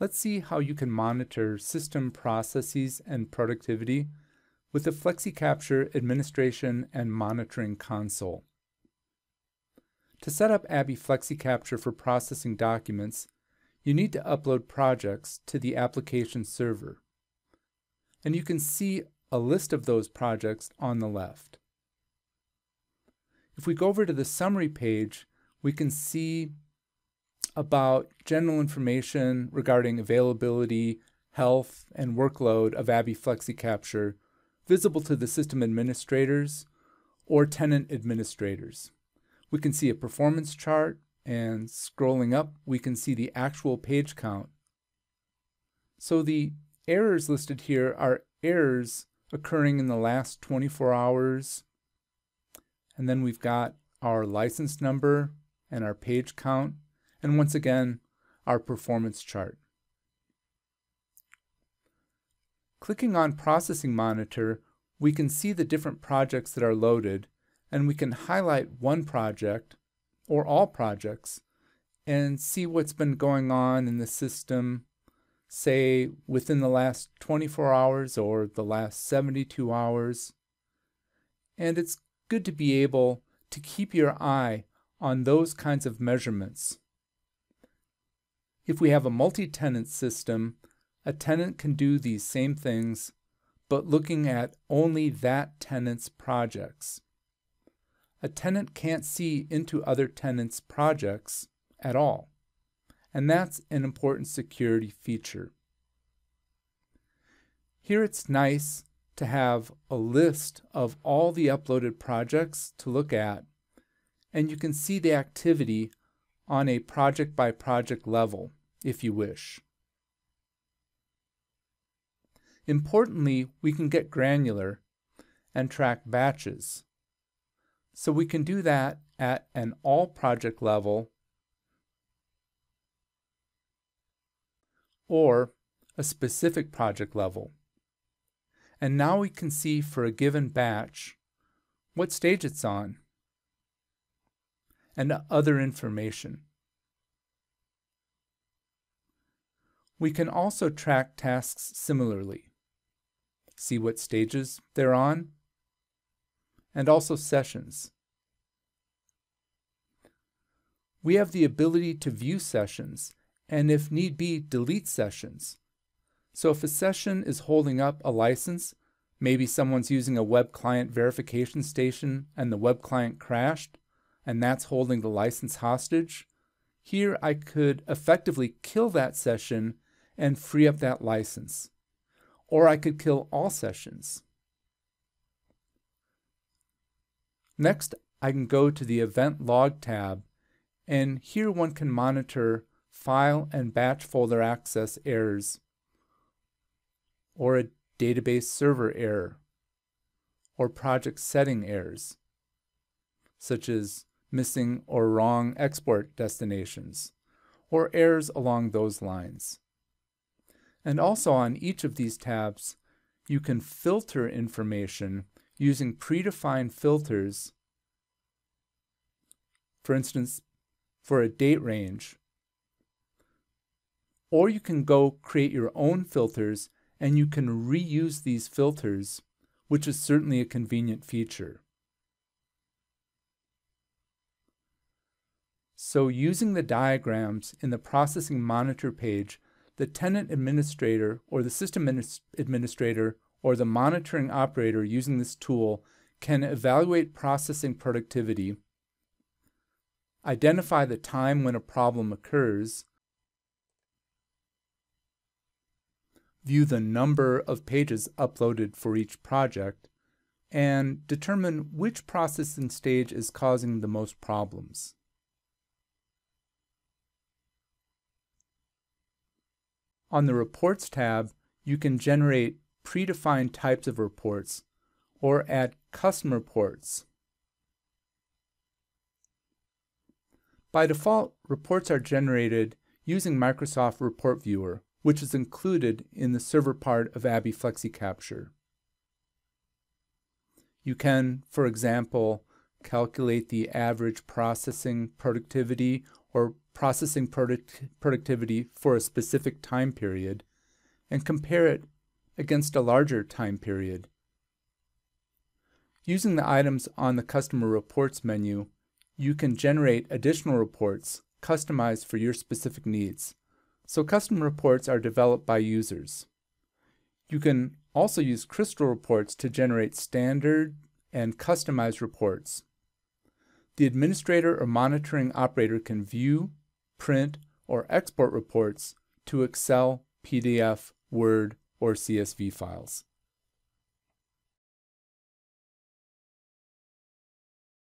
let's see how you can monitor system processes and productivity with the FlexiCapture Administration and Monitoring Console. To set up ABBYY FlexiCapture for processing documents, you need to upload projects to the application server. And you can see a list of those projects on the left. If we go over to the summary page, we can see about general information regarding availability, health, and workload of ABBYY FlexiCapture visible to the system administrators or tenant administrators. We can see a performance chart, and scrolling up, we can see the actual page count. So the errors listed here are errors occurring in the last 24 hours. And then we've got our license number and our page count, and once again, our performance chart. Clicking on Processing Monitor, we can see the different projects that are loaded, and we can highlight one project or all projects and see what's been going on in the system, say within the last 24 hours or the last 72 hours. And it's good to be able to keep your eye on those kinds of measurements. If we have a multi-tenant system, a tenant can do these same things, but looking at only that tenant's projects. A tenant can't see into other tenants' projects at all, and that's an important security feature. Here it's nice to have a list of all the uploaded projects to look at, and you can see the activity on a project-by-project level, if you wish. Importantly, we can get granular and track batches. So we can do that at an all-project level or a specific project level. And now we can see for a given batch what stage it's on and other information. We can also track tasks similarly, see what stages they're on, and also sessions. We have the ability to view sessions and, if need be, delete sessions. So if a session is holding up a license, maybe someone's using a web client verification station and the web client crashed, and that's holding the license hostage, here I could effectively kill that session and free up that license. Or I could kill all sessions. Next, I can go to the Event Log tab, and here one can monitor file and batch folder access errors, or a database server error, or project setting errors, such as missing or wrong export destinations, or errors along those lines. And also on each of these tabs, you can filter information using predefined filters, for instance, for a date range. Or you can go create your own filters and you can reuse these filters, which is certainly a convenient feature. So using the diagrams in the Processing Monitor page, the tenant administrator or the system administrator or the monitoring operator using this tool can evaluate processing productivity, identify the time when a problem occurs, view the number of pages uploaded for each project, and determine which processing stage is causing the most problems. On the Reports tab, you can generate predefined types of reports or add custom reports. By default, reports are generated using Microsoft Report Viewer, which is included in the server part of ABBYY FlexiCapture. You can, for example, calculate the average processing productivity or processing productivity for a specific time period, and compare it against a larger time period. Using the items on the Customer Reports menu, you can generate additional reports customized for your specific needs. So custom reports are developed by users. You can also use Crystal reports to generate standard and customized reports. The administrator or monitoring operator can view, print, or export reports to Excel, PDF, Word, or CSV files.